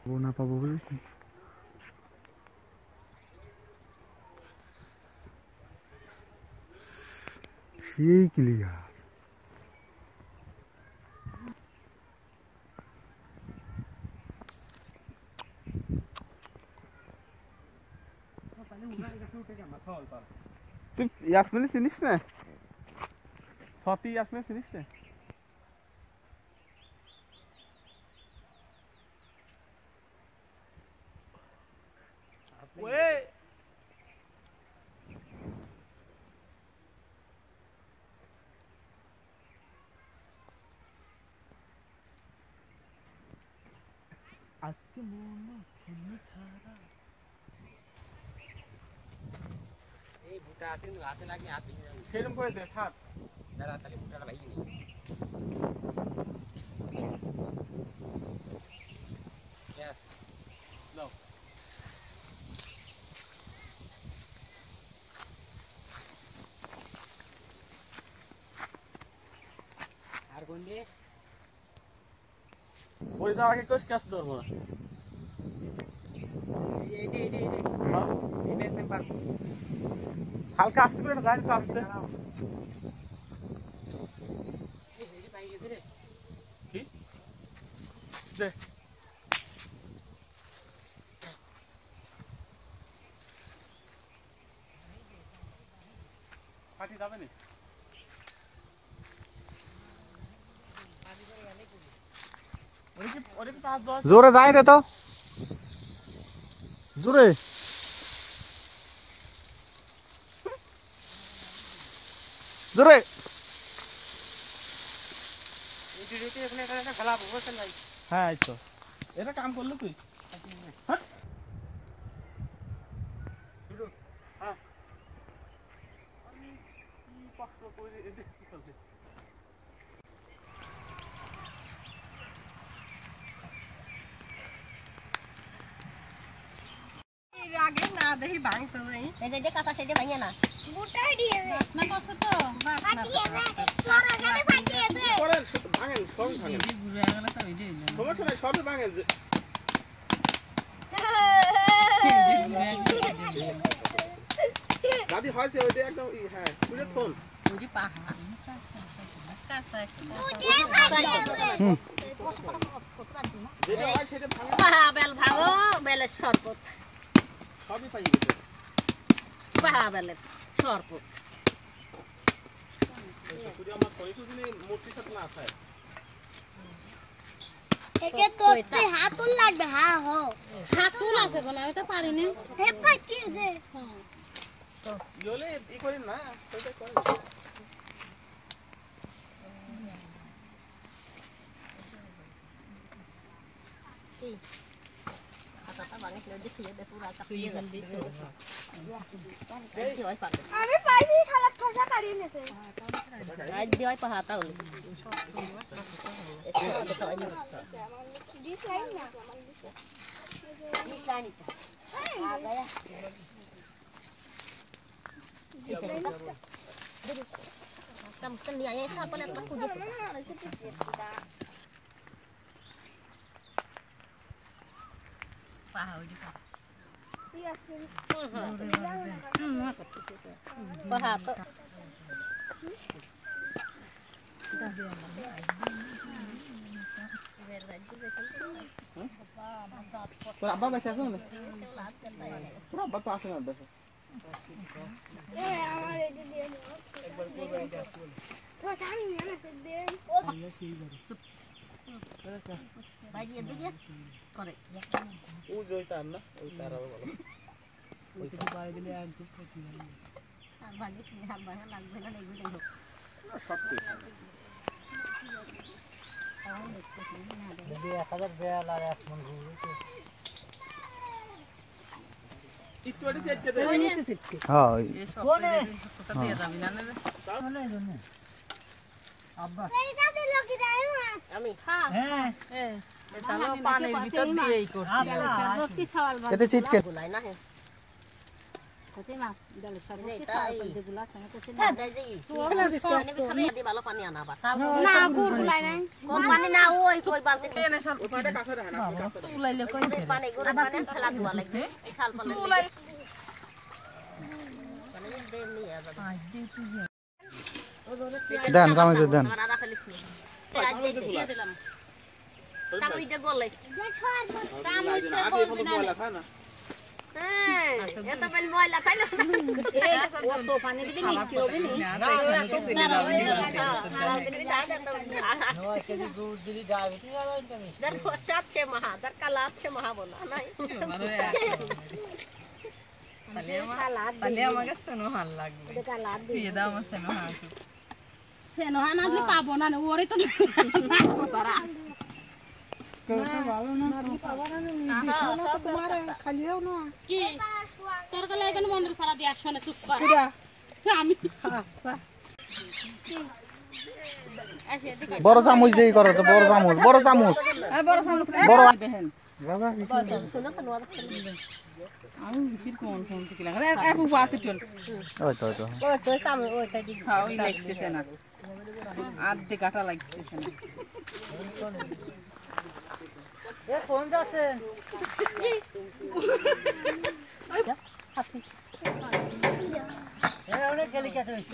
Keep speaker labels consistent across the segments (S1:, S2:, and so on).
S1: না পাবো বুঝিস না সেই ক্লিয়ার তুই ইয়াসমিন চিনিস না সতি ইয়াসমিন চিনিস না ওয়ে আজকে মন ছেলে ছাড়া এই বুটা আছে হাতে লাগি হাত সেরকম করে দে থাক দাঁড়া তাহলে বুটাটা ভাই নি यस लो আর কোন দিয়ে ওই যা আগে কোশ কাজ করব এই হ্যাঁ এই দেখতে পারবো হালকা আস্তে করে গাড়ি তো আস্তে এই হেডি পাই গেছে রে কি দে পাটি যাবে না জোরে যাই রে তো জোরে জোরে হ্যাঁ এই তো এটা কাম করলো তুই হ্যাঁ হ্যাঁ আমি কি কষ্ট করে এদিকে চলছে
S2: আগে না দেখি ভাঙতো এই যে কাটা সেটা ভাঙে না গোটাই দিয়ে না কষ্ট তো ফাটিয়ে দে তোরা গানে ফাটিয়ে দে
S1: পরে ভাঙেন সব ভাঙেন এই বুড়া গেল তো এই যে সমস্যা নাই সবই ভাঙেন দাদি হইছে ওইটা একদম হ্যাঁ পুরো ফোন
S2: ওই পাহাড় কাটা
S1: যেটা হয় সেটা ভাঙে
S2: বেল ভাগো বেলের শরবত
S1: সবই পাই গেছে
S2: বেলের শরবত
S1: পুরো আমার কইছো দিনে মূর্তি সাথে না আছে
S3: একে তোতে হাতুল লাগবে হ্যাঁ হো
S2: হাতুল আছে কোন আমি তো পারিনি
S3: হে পাঠিয়ে দে
S1: তো ইওলে ই করেন না সেটা করেন
S2: কি আটা ভাঙে দেখি দে পুরো কাটিয়ে জলদি
S3: আমি পাইছি শালা ঠোসা কাটিয়ে নেছে
S2: আজ দিওই পাহাতা হলো
S3: দিস লাইন না
S2: দিস লাইন আ গয়া kamu kan dia ya siapa lihat aku dia pahau di sana
S3: iya sih
S2: pahau tuh
S1: Berapa baca sana? Berapa pasang ada?
S3: আমার এই দিয়ে একবার করে এটা ফুল তো জানি না দে
S2: ভাই দিয়ে দিকে করে
S1: ও জয়তা না ওই তারাও বলো ওই তো বাইরে দিলে আর তো কি হয়
S2: আর ভালো কি আর ভালো লাগবে না এগুলো দেখো
S1: সত্যি
S4: যদি 1000 বেল আর 1 মন ঘুরে
S1: ইটুড়ি সেট দে
S4: হ্যাঁ
S2: এই সব কথা দিয়ে যাবি না নেবে
S4: তাহলে জন্য আব্বা
S3: এই দাদি লগি যায় না
S2: আমি হ্যাঁ
S4: হ্যাঁ
S2: এটা হলো পানির ভিতর দিয়েই করতে
S4: আব্বা
S2: রক্তি ছাওয়াল
S4: এতে চিটকে
S2: গুলাই না
S3: না গুড় গুলাই নাই
S2: পানি না ওই কই বালতি
S1: ওটা কাছে রাখা না
S2: তুলাইলে কই পানি গুড় পানি ফেলা দুয়া লাগবে এই খাল পালে পানি দেন নি
S5: দেন চামচ দেন
S2: রানা ফেলিস নি আজ দিয়ে দিলাম চামচ দে গলে চামচ দে গলে না এটা বেল ময়লা খাইলো ও তো পানি দিবি মিষ্টি হবে নি না তো বিনা নয় কেজি গুড় দিলি ডায়াবেটিস হবে তুমি দর প্রসাদ ছে মহা দর কালাত ছে মহা বলা নাই তাহলে আমাকে সেনোহান লাগবে দাও আমার সেনোহান সেনোহান আসলে পাবো না ওরে তো তারা
S5: বড় চামচ দিয়ে করো তো বড় চামচ বড় চামচ বড়
S6: আমি বিশির কোন ফোন থেকে লাগা আপু পাতে টন
S5: ওই তো
S2: সামনে ওইটা দিবি
S6: হ্যাঁ ওই লাগতেছে না আধে কাটা লাগতেছে না
S4: এ ফোন যাচ্ছে এ অনেক গেলি কে তুমি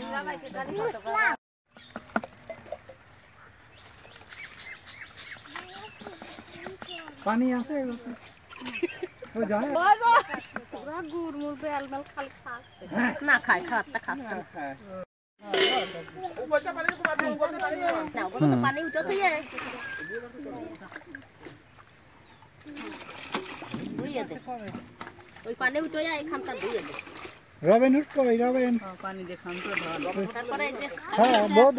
S5: পানি আছে ও যায়
S2: পুরা গুড় মুড় বেলবেল খালি খাচ্ছে না খায় খাতা খাচ্ছে
S1: উপরটা পানি উপরটা পানি
S2: না ওগুলো তো পানি উঠছে ধুইয়ে দে ওই পানি উঠে যায় এখানটা ধুইয়ে দে
S5: রবেন উঠ কই রবেন
S6: পানি দেখান তো
S2: তারপরে এই যে
S5: হ্যাঁ বহুত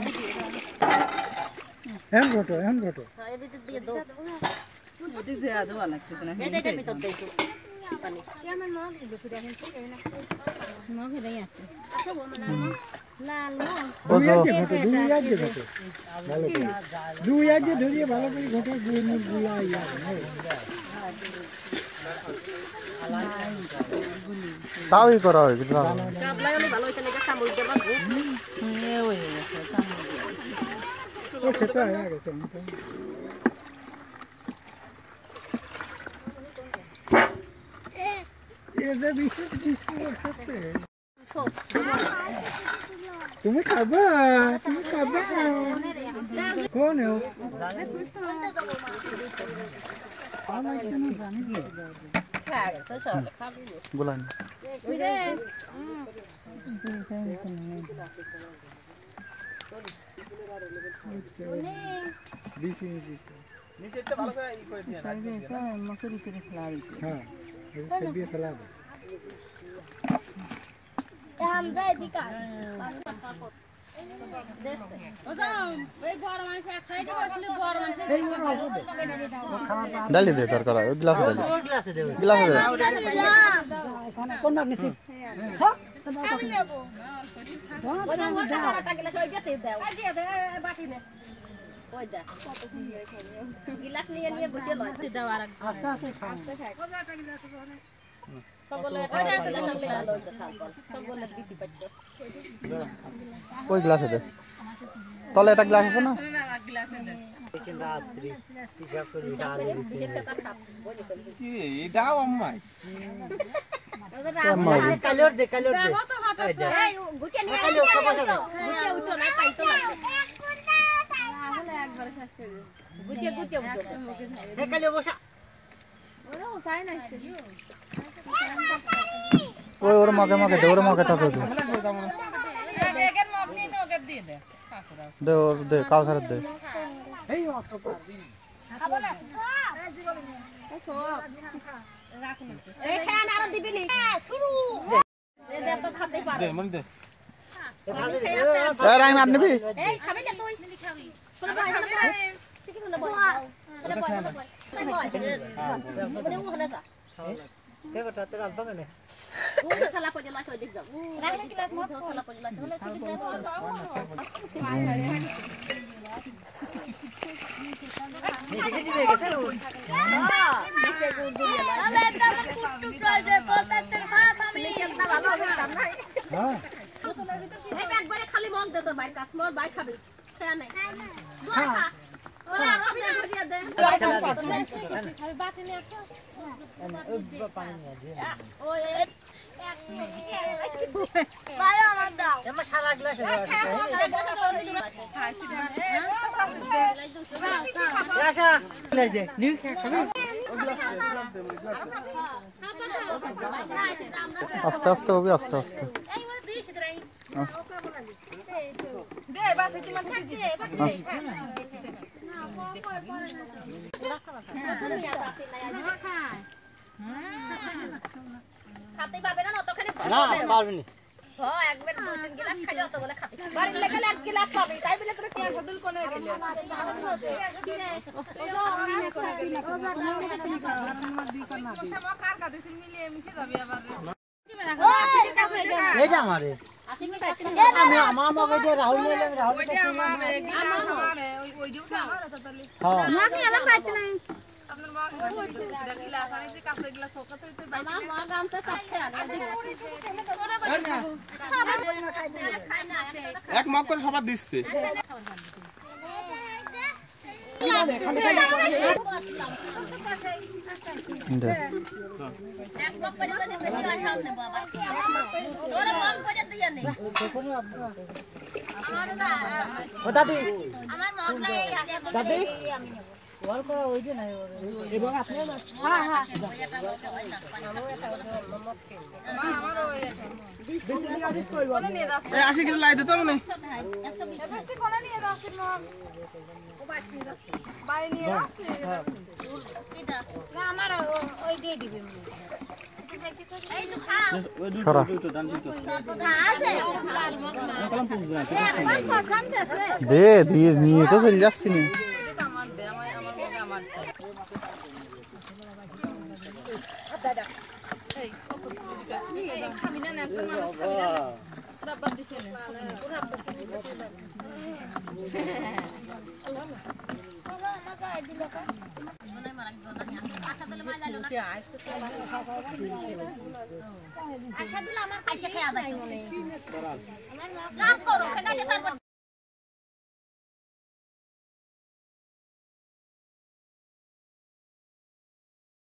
S5: এখন ঘটো
S2: এই ভিতর দিয়ে দাও
S6: ওটি যে আদো লাগতেছে না
S2: এই যে ভিতর দেই পানি আমার মা দিল ফিরে এখন ঠিক আছে না মা ফিরে আছে আচ্ছা ও মানে লাল
S5: দুই আজকে ঘটো ভালো করে দুই আজকে ধরিয়ে ভালো করে ঘটো দুই মিনিট বুলাইয়া তাওই করা হয় কিন্তু
S2: চাপলা গেলে ভালো হইছে না সামুই দেবা গুড়
S6: এ ওই গেছে
S5: ও খেতে হয়ে গেছে তুমি খাবা কোন বলেন
S1: নিচেতে ভালো করে ই করে দিয়ে না
S6: মশুরি করে ফেলা দিচ্ছে
S5: হ্যাঁ সবই ফেলা দে
S3: हम जाए दिखा
S5: डाली दे तरकार गिलास डाली गिलास दे
S4: কোন না নিছি
S2: গিলাস নিয়ে নিয়ে বসে লয় দেওয়ার
S5: আস্তে আস্তে খাও ওই গ্লাসে দে তলে একটা গ্লাস আছে না
S1: কি এটাও আম্মা
S4: কালোর দে
S2: গুটিয়ে নিয়ে গুটিয়ে উঠো না পাই তো লাগবে একবার শেষ করে গুটিয়ে উঠো
S4: কালো বসা
S2: ওরা উসাই না
S5: ওই ওর মাকে দে ওর মাকে টাকা দে
S6: একের মগ নিয়ে ওকে দিয়ে দে
S5: দে ওর দে কাউসার দে
S1: এই অত
S2: খাবো না সব এই খান আর দিবিনি শুরু এই দে তো খেতে পারে
S1: দে মন দে
S5: এ রাই মার নিবি
S2: এই খাবি না তুই খাবি শুনে বয় ঠিক আছে না বয় শুনে বয় মানে ও হনা যা
S4: দেখো তোর আব্বা কেন
S2: ও সালা পজে লাছ দেখ যাও রাখলে কি লাছ মত সালা পজে লাছ হলে ঠিক আছে দে তোর ভাই কাট মোর ভাই খাবে খেয়া নাই দুই খা ওরে আর দে ভরিয়া দে খাবে বাটি নিয়ে আসো
S4: পানি নিয়ে দে
S2: ওই
S3: ভালো আমার দাও
S4: এমন সারা গ্লাস আশা গ্লাস দে নিউ খাবি
S5: আস্তে আস্তে হবে আস্তে আস্তে
S6: দে বাটি তোমার দিতে দে
S2: খাতে পারবে না অতখানি
S4: না পারবি না
S2: ও একবার দুই তিন গ্লাস খাইলে অত বলে খাতে বাড়ি লেগে এক গ্লাস পাবে তাই বলে তোর কি
S6: বদল কোনে গেলে সময় কার কাছে মিলে মিশে যাবে আবার
S4: এইটা আমারে আমি আমার মগে যে রাহুল নিয়ে রাহুল
S6: ওইটা আমার আমার ওইটা আমার আছে তাহলে
S4: হ্যাঁ
S3: আমি আবার পাইতে নাই
S6: আপনার মা গ্লাস আনি যে কাঁচা গ্লাস ওকা তো
S2: আমার মা গামতে সাথে আনে
S1: এক মগ করে সবার দিচ্ছে
S2: এক মগ করে মানে বেশি আশা নেব বাবা তোরে মগ করে দিয়া নেই আমার না
S4: ও দাদি
S2: আমার মগ নাই
S4: দাদি ওয়াল করা ওই যে নাই এবং আপনি হ্যাঁ হ্যাঁ
S6: মা আমার ওই কোনে নিয়ে যাচ্ছে
S1: 80 কিলো লাই দিতে মানে
S6: বেশি কোনে নিয়ে যাচ্ছে মা ও বাড়ি নিয়ে যাচ্ছে
S3: আমার ওই দিয়ে দিবি
S2: এই তো খাও
S5: সরা দে দিয়ে নিয়ে তো চলে যাচ্ছি না
S6: এটা তো আমার দে আমার মগে আমার এই খাবি না একজন মানুষ খাবি না রাব্বার দিছে না
S2: আশা দিলে আমার পয়সা খেয়া দেয় কাম করো খেতে